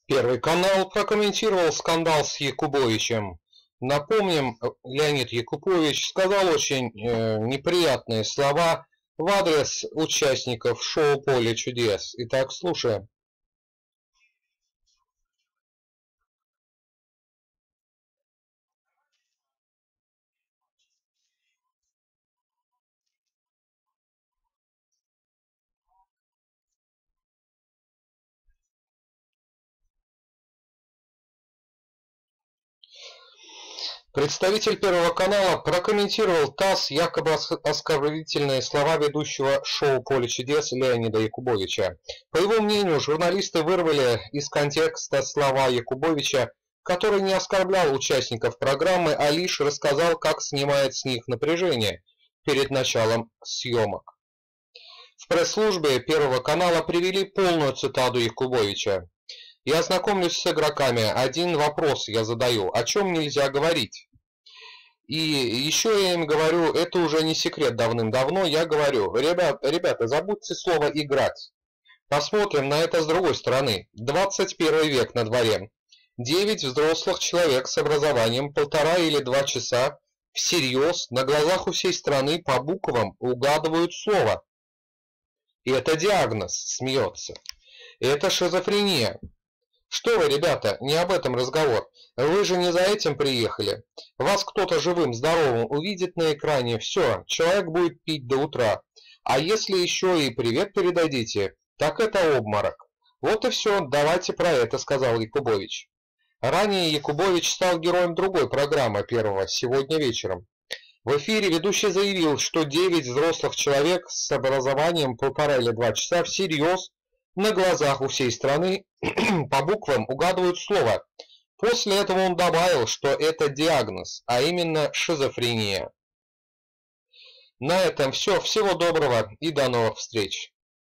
Первый канал прокомментировал скандал с Якубовичем. Напомним, Леонид Якубович сказал очень неприятные слова в адрес участников шоу «Поле чудес». Итак, слушаем. Представитель Первого канала прокомментировал ТАСС якобы оскорбительные слова ведущего шоу «Поле чудес» Леонида Якубовича. По его мнению, журналисты вырвали из контекста слова Якубовича, который не оскорблял участников программы, а лишь рассказал, как снимает с них напряжение перед началом съемок. В пресс-службе Первого канала привели полную цитату Якубовича. «Я знакомлюсь с игроками, один вопрос я задаю, о чем нельзя говорить? И еще я им говорю, это уже не секрет давным-давно, я говорю, ребята, забудьте слово «играть». Посмотрим на это с другой стороны. 21 век на дворе. 9 взрослых человек с образованием 1,5 или 2 часа всерьез на глазах у всей страны по буквам угадывают слово. И это диагноз, смеется. Это шизофрения. Что вы, ребята, не об этом разговор. Вы же не за этим приехали. Вас кто-то живым, здоровым увидит на экране, все, человек будет пить до утра. А если еще и привет передадите, так это обморок. Вот и все, давайте про это, сказал Якубович. Ранее Якубович стал героем другой программы Первого сегодня вечером. В эфире ведущий заявил, что 9 взрослых человек с образованием 1,5 или 2 часа всерьез на глазах у всей страны по буквам угадывают слово. После этого он добавил, что это диагноз, а именно шизофрения. На этом все. Всего доброго и до новых встреч.